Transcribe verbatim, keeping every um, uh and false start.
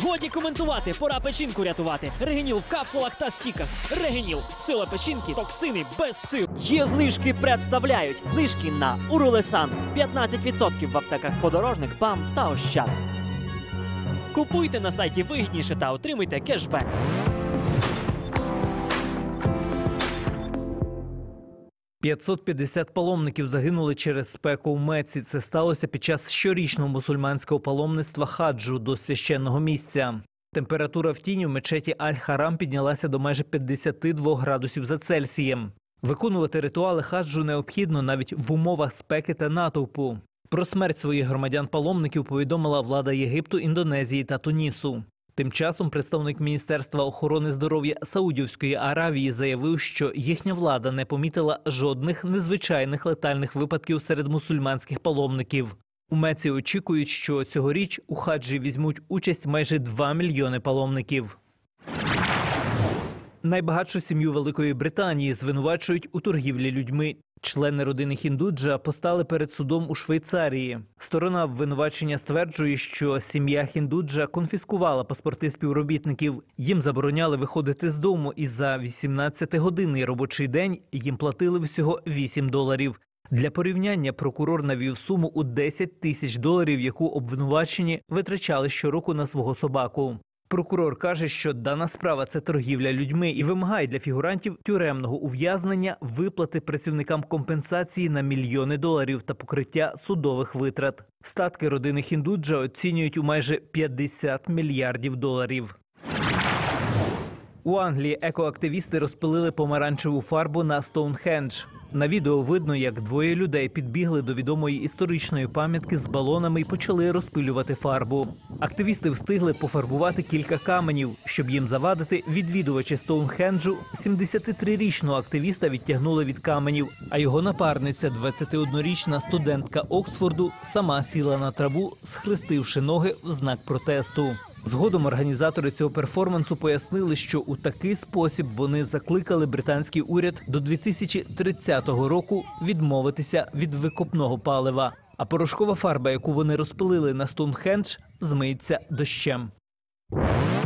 Годі коментувати, пора печінку рятувати. Регеніл в капсулах та стіках. Регеніл – сила печінки, токсини без сил. Є знижки представляють. Знижки на Уролесан. п'ятнадцять відсотків в аптеках Подорожник, БАМ та Ощад. Купуйте на сайті вигідніше та отримуйте кешбек. п'ятсот п'ятдесят паломників загинули через спеку в Мекці. Це сталося під час щорічного мусульманського паломництва хаджу до священного місця. Температура в тіні в мечеті Аль-Харам піднялася до майже п'ятдесят два градусів за Цельсієм. Виконувати ритуали хаджу необхідно навіть в умовах спеки та натовпу. Про смерть своїх громадян-паломників повідомила влада Єгипту, Індонезії та Тунісу. Тим часом представник Міністерства охорони здоров'я Саудівської Аравії заявив, що їхня влада не помітила жодних незвичайних летальних випадків серед мусульманських паломників. У Мекці очікують, що цьогоріч у хаджі візьмуть участь майже два мільйони паломників. Найбагатшу сім'ю Великої Британії звинувачують у торгівлі людьми. Члени родини Хіндуджа постали перед судом у Швейцарії. Сторона обвинувачення стверджує, що сім'я Хіндуджа конфіскувала паспорти співробітників. Їм забороняли виходити з дому, і за вісімнадцятигодинний робочий день їм платили всього вісім доларів. Для порівняння прокурор навів суму у десять тисяч доларів, яку обвинувачені витрачали щороку на свого собаку. Прокурор каже, що дана справа – це торгівля людьми і вимагає для фігурантів тюремного ув'язнення, виплати працівникам компенсації на мільйони доларів та покриття судових витрат. Статки родини Хіндуджа оцінюють у майже п'ятдесят мільярдів доларів. У Англії екоактивісти розпилили помаранчеву фарбу на Стоунхендж. На відео видно, як двоє людей підбігли до відомої історичної пам'ятки з балонами і почали розпилювати фарбу. Активісти встигли пофарбувати кілька каменів. Щоб їм завадити, відвідувачі Стоунхенджу сімдесятитрирічного активіста відтягнули від каменів, а його напарниця, двадцятиоднорічна студентка Оксфорду, сама сіла на траву, схрестивши ноги в знак протесту. Згодом організатори цього перформансу пояснили, що у такий спосіб вони закликали британський уряд до дві тисячі тридцятого року відмовитися від викопного палива. А порошкова фарба, яку вони розпилили на Стоунхендж, змиється дощем.